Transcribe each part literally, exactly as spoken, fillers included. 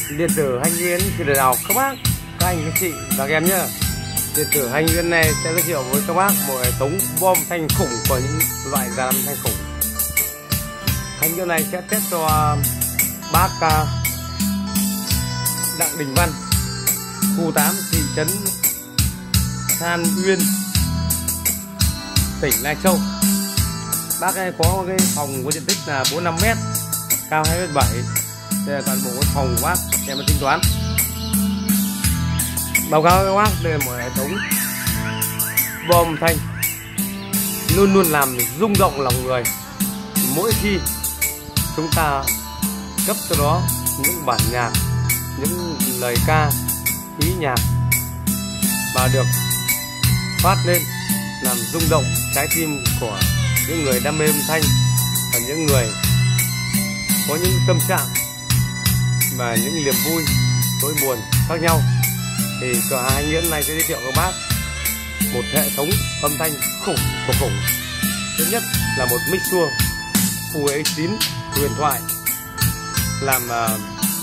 Điện tử Hành Yến xin được chào các bác, các anh, các chị và các em nhé. Điện tử Hành Yến này sẽ giới thiệu với các bác một hệ thống bom thanh khủng của những loại dàn âm thanh khủng. Hành Yến này sẽ test cho bác Đặng Đình Văn, khu tám, thị trấn Than Uyên, tỉnh Lai Châu. Bác ấy có cái phòng có diện tích là bốn mươi lăm mét, cao hai mét bảy. Đây là toàn bộ cái phòng của bác, em tính toán. Báo cáo các bác, đây là một hệ thống bom thanh luôn luôn làm rung động lòng người mỗi khi chúng ta cấp cho nó những bản nhạc, những lời ca, ý nhạc và được phát lên làm rung động trái tim của những người đam mê âm thanh và những người có những tâm trạng và những niềm vui, nỗi buồn khác nhau. Thì cửa hàng Hành Yến này sẽ giới thiệu các bác một hệ thống âm thanh khủng của khủng. Thứ nhất là một mixer U E chín huyền thoại, làm uh,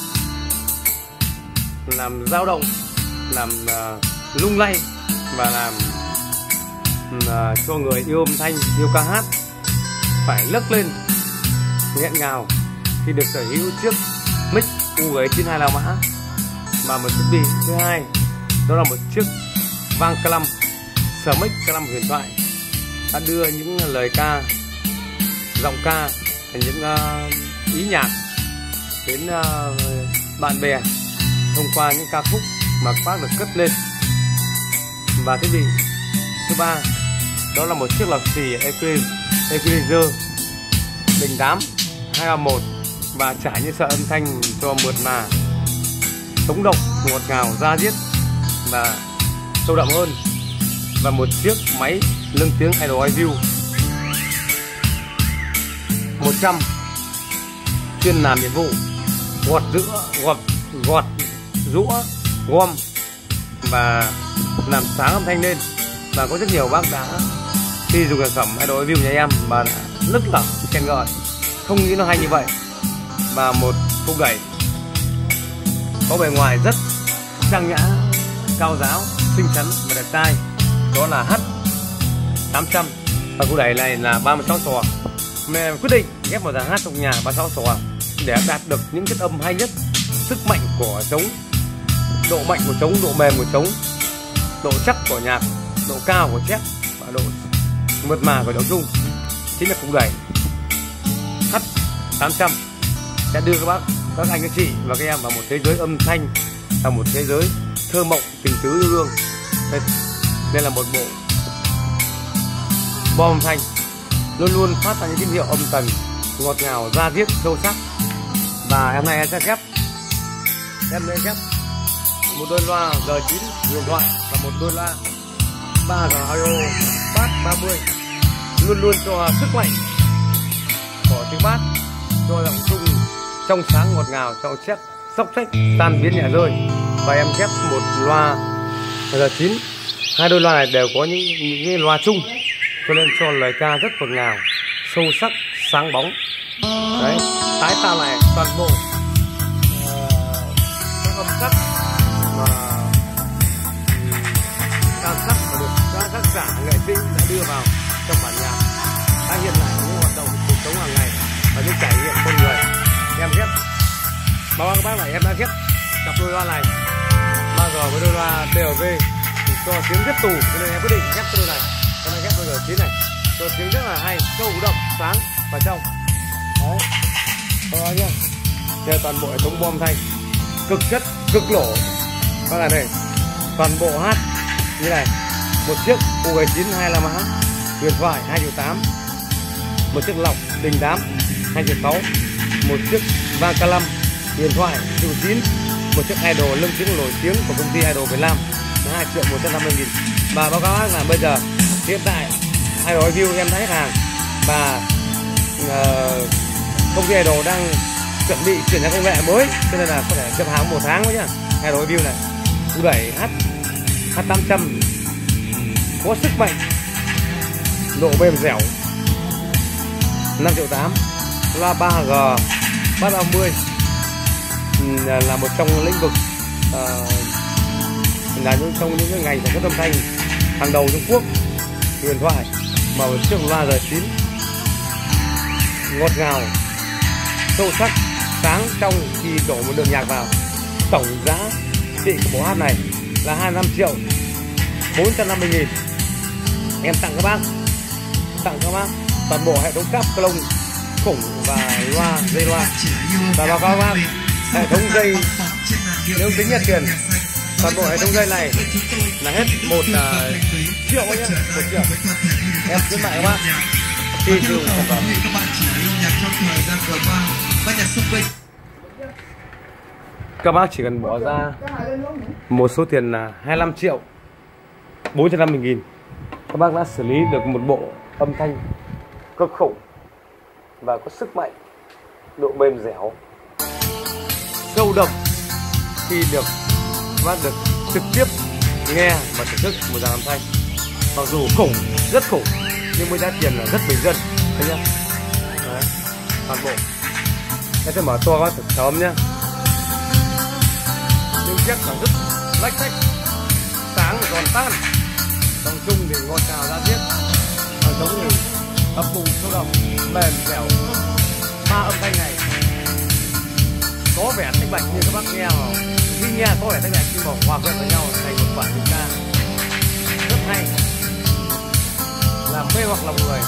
làm dao động, làm uh, lung lay và làm uh, cho người yêu âm thanh, yêu ca hát phải lấc lên nghẹn ngào khi được sở hữu chiếc mic U E chín hai la mã. Và một thiết bị thứ hai đó là một chiếc vang ca lăm Smic ca lăm huyền thoại đã đưa những lời ca, giọng ca, những uh, ý nhạc đến uh, bạn bè thông qua những ca khúc mà các bác được cất lên. Và thiết bị thứ ba đó là một chiếc lọc xì Equalizer Đình tám hai ba một và trải những sợi âm thanh cho mượt mà, sống động, ngọt ngào, da diết và sâu đậm hơn. Và một chiếc máy lưng tiếng Idol iView một trăm chuyên làm nhiệm vụ gọt giữa gọt gọt rũa gom và làm sáng âm thanh lên. Và có rất nhiều bác đã khi dùng sản phẩm Idol iView nhà em mà đã lức lỏng khen ngợi, không nghĩ nó hay như vậy. Và một khung đẩy có bề ngoài rất trang nhã, cao giáo, xinh xắn và đẹp trai, đó là H tám trăm. Và khung đẩy này là ba mươi sáu xò. Mình quyết định ghép một dàn hát trong nhà ba mươi sáu xò để đạt được những chất âm hay nhất, sức mạnh của trống, độ mạnh của trống, độ mềm của trống, độ chắc của nhạc, độ cao của chép và độ mượt mà của độ trung. Chính là khung đẩy H tám trăm sẽ đưa các bác, các anh, các chị và các em vào một thế giới âm thanh, vào một thế giới thơ mộng, tình tứ, yêu đương. Đây, đây là một bộ bom âm thanh luôn luôn phát ra những tín hiệu âm tần ngọt ngào, da diết, sâu sắc. Và em này em sẽ ghép em sẽ ghép một đôi loa G chín huyền thoại và một đôi loa ba G audio bass ba mươi, luôn luôn cho sức mạnh của tiếng bass, cho giọng trung trong sáng ngọt ngào, trong chép sóc sách tan biến nhẹ rơi. Và em ghép một loa G chín, hai đôi loa này đều có những những cái loa chung, cho nên cho lời ca rất ngọt ngào, sâu sắc, sáng bóng. Đấy, tái tạo lại toàn bộ các uh, âm sắc mà cao sắc mà được các tác giả nghệ sĩ đã đưa vào trong bản nhạc, tái hiện lại những hoạt động cuộc sống hàng ngày và những trải nghiệm con người. Em ghép báo các bác là em đã ghép cặp đôi loa này ba G với đôi loa T V cho tiếng rất tù, cho nên em quyết định ghép cái đôi này. Em đã ghép đôi G chín này cho tiếng rất là hay, sâu đậm, sáng và trong. Đấy, đó nhá. Đây là toàn bộ hệ thống bom thanh cực chất, cực lỗ. Các bạn này, toàn bộ hát như này. Một chiếc U E chín hai la mã huyền thoại hai triệu tám, một chiếc lọc Đình tám hai triệu sáu, một chiếc vang ca lăm huyền thoại triệu chín, một chiếc Idol lưng tiếng nổi tiếng của công ty Idol Việt Nam hai triệu một trăm năm mươi nghìn. Và báo cáo là bây giờ hiện tại Idol iView em đã hết hàng và uh, công ty Idol đang chuẩn bị chuyển sang công nghệ mới, cho nên là có thể chậm hàng một tháng nữa nhá. Idol iView này U đẩy H H tám trăm có sức mạnh, độ mềm dẻo năm triệu tám, loa ba G bass ba mươi, là một trong lĩnh vực uh, là những trong những cái ngành sản xuất âm thanh hàng đầu Trung Quốc. Huyền thoại mà một chiếc loa giờ chín ngọt ngào, sâu sắc, sáng trong khi đổ một đường nhạc vào. Tổng giá trị của bộ hát này là hai mươi lăm triệu bốn trăm năm mươi nghìn. Em tặng các bác, tặng các bác toàn bộ hệ thống cáp lông khủng và loa, dây loa. Và báo cáo các bác, hệ thống dây nếu tính nhận tiền toàn bộ hệ thống dây này là hết một uh, triệu nhé, một triệu. Em khuyến mại các bác khi sử dụng sản phẩm. Các bác chỉ cần bỏ ra một số tiền là hai mươi lăm triệu bốn trăm năm mươi nghìn, các bác đã xử lý được một bộ âm thanh cực khủng và có sức mạnh, độ mềm dẻo, sâu đậm khi được các bác được trực tiếp nghe và thưởng thức một dàn âm thanh. Mặc dù khủng, rất khủng, nhưng với giá tiền là rất bình dân, thấy nhá. Đấy, toàn bộ. Em sẽ mở to các bác thử sớm nhá. Nhưng chiếc là rất lách cách, sáng và giòn tan. Đồng chung thì ngọt ngào ra diết, còn giống thì ấp bùng sâu đậm, mềm dẻo. Ba âm thanh này có vẻ tách bạch như các bác nghe vào, khi nghe có vẻ tách bạch nhưng mà hòa quyện với nhau thành một bản tình ca rất hay, làm mê hoặc lòng người.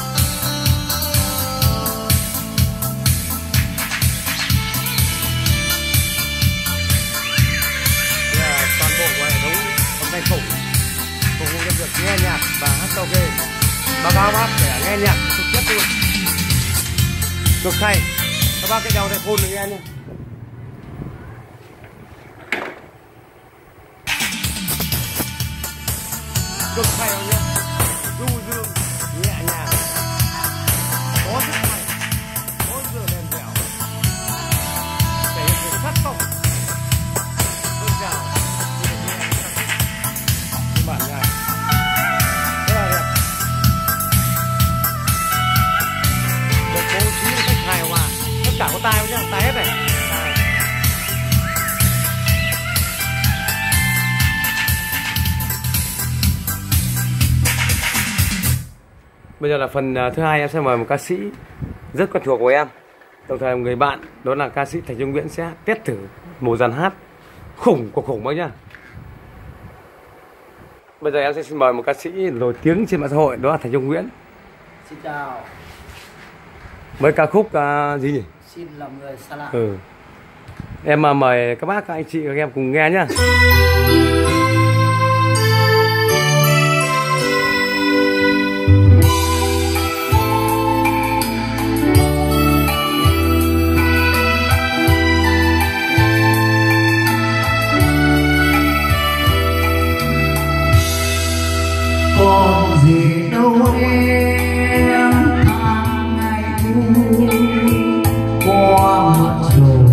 Đây là toàn bộ của hệ thống âm thanh khủng phục vụ cho việc nghe nhạc và hát karaoke. Báo cáo bác để nghe nhạc trực tiếp luôn, cực hay. Các bác cái đeo tai phone để nghe nhé. Cực hay không nhé, du dương, nhẹ nhàng, có sức mạnh, có sự mềm dẻo, thể hiện sự khát vọng, tôn trào, như bản nhạc rất là đẹp, được bố trí một cách hài hòa. Tất cả có tai không nhá, tai hết này. Bây giờ là phần thứ hai, em sẽ mời một ca sĩ rất quen thuộc của em, đồng thời một người bạn, đó là ca sĩ Thành Trung Nguyễn sẽ test thử một dàn hát khủng của khủng bác nhá. Bây giờ em sẽ xin mời một ca sĩ nổi tiếng trên mạng xã hội, đó là Thành Trung Nguyễn. Xin chào. Với ca khúc uh, gì nhỉ? Xin lòng người xa lạ. Ừ. Em mà mời các bác, các anh chị, các em cùng nghe nhá. Còn gì đâu em, tháng ngày thu qua mất rồi.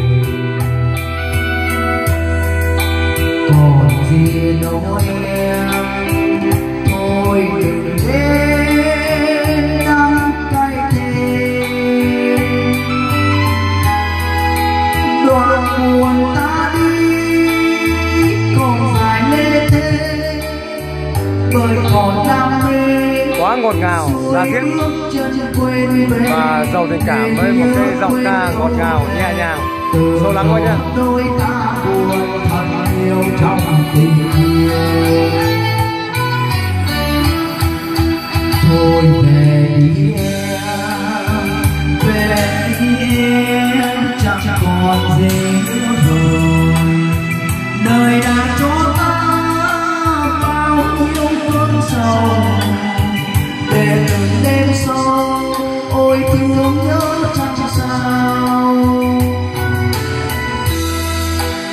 Còn gì đâu em, thôi đừng đến đắng cay thêm. Đoạn buồn ta đi còn dài lê thế, bởi còn đam mê quá ngọt ngào, ra diết và giàu tình cảm với một cái giọng ca ngọt ngào, nhẹ nhàng, sâu lắng quá nhá. Đôi ta buồn thật nhiều trong tình yêu. Thôi về đi em, về đi em, chẳng còn gì nữa rồi. Đời đã cho ta bao yêu thương sầu, để từng đêm sâu ôi thương nhớ chẳng sao.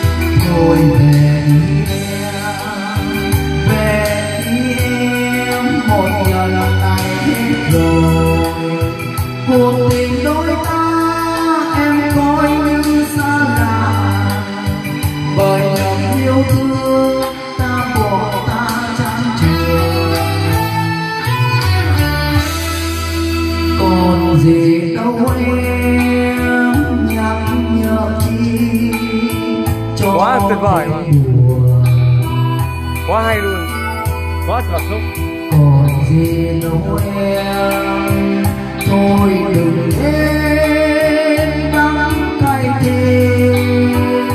Quá tuyệt vời mà. Quá hay luôn. Quá cảm xúc. Còn gì đâu em, thôi đừng đến đắng cay thêm.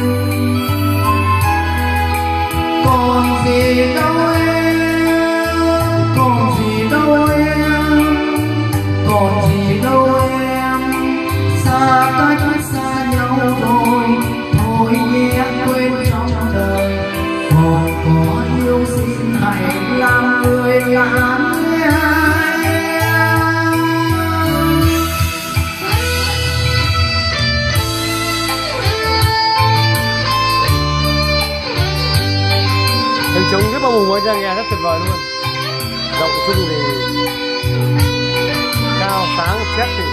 Còn gì đâu em, còn gì đâu em, còn gì đâu em, xa cách xa nhau rồi, thôi nhé quên trong đời. Còn có yêu xin hãy làm người lãng Tiếng trống rất bao bùng ra nghe rất tuyệt vời luôn. Giọng chung thì cao sáng chét thì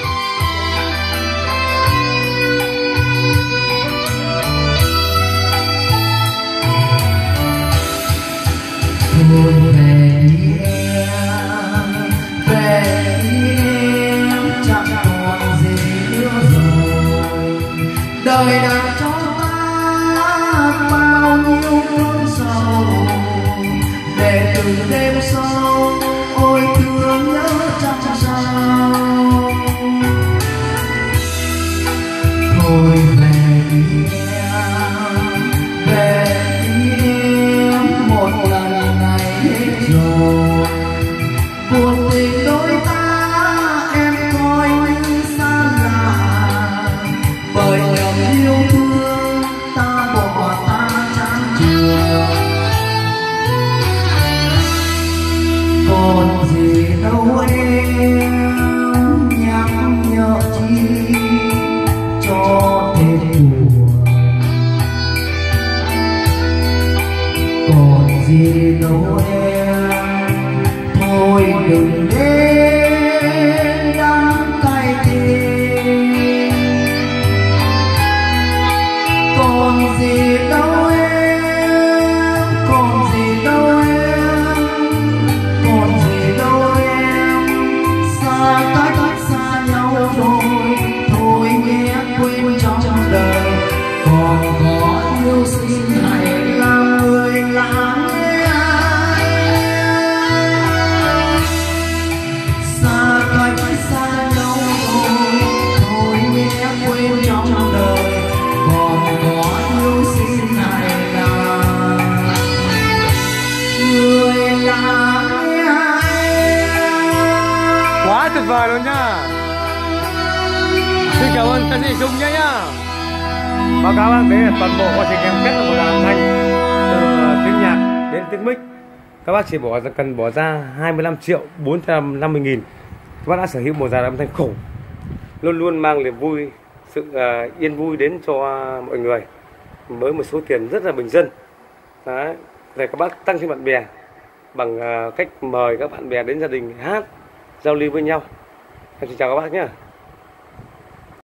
thôi về đi em, về đi em, chẳng còn gì nữa rồi. Đời đã cho ta bao nhiêu cơn sầu, để từng đêm sâu ôi thương nhớ chắc sao. Thôi về đi em, về đi em, một lần này hết rồi. Cuộc tình đôi ta em coi như xa lạ, bởi nhầm yêu thương ta bỏ ta chán chường. Còn gì đâu em, nhắc nhở chi cho thêm buồn. Còn gì đâu em, thôi đừng đến đắng cay thêm. Còn gì đâu em, còn gì đâu em, còn gì đâu em, xa cách xa nhau rồi, thôi nhé quên trong đời. Còn có yêu xin hãy làm người lãng xa cách xa nhau rồi, thôi nhé quên trong đời. Còn có yêu xin hãy làm người lãng. quá tuyệt vời luôn nhá. Xin cảm ơn ca sĩ Trung nhé nhá. Báo cáo bác, đấy là toàn bộ quá trình em kết là một âm thanh từ tiếng nhạc đến tiếng mic. Các bác chỉ bỏ ra cần bỏ ra hai mươi lăm triệu bốn trăm năm mươi nghìn. Các bác đã sở hữu một dàn âm thanh khủng, luôn luôn mang niềm vui, sự uh, yên vui đến cho mọi người với một số tiền rất là bình dân. Đấy, để các bác tăng thêm bạn bè bằng uh, cách mời các bạn bè đến gia đình hát giao lưu với nhau. Em xin chào các bác nhé.